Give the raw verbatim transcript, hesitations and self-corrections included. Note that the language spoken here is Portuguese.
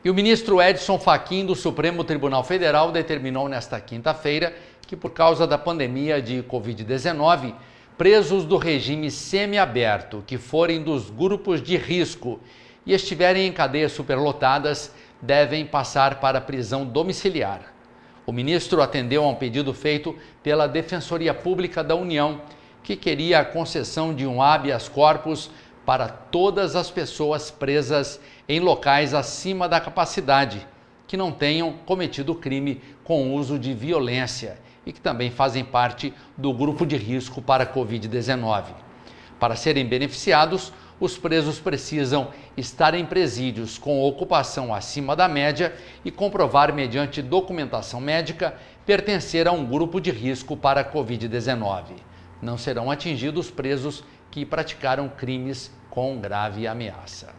E o ministro Edson Fachin, do Supremo Tribunal Federal, determinou nesta quinta-feira que, por causa da pandemia de covid dezenove, presos do regime semiaberto que forem dos grupos de risco e estiverem em cadeias superlotadas devem passar para a prisão domiciliar. O ministro atendeu a um pedido feito pela Defensoria Pública da União, que queria a concessão de um habeas corpus para todas as pessoas presas em locais acima da capacidade, que não tenham cometido crime com uso de violência e que também fazem parte do grupo de risco para a covid dezenove. Para serem beneficiados, os presos precisam estar em presídios com ocupação acima da média e comprovar, mediante documentação médica, pertencer a um grupo de risco para a covid dezenove. Não serão atingidos presos que praticaram crimes com grave ameaça.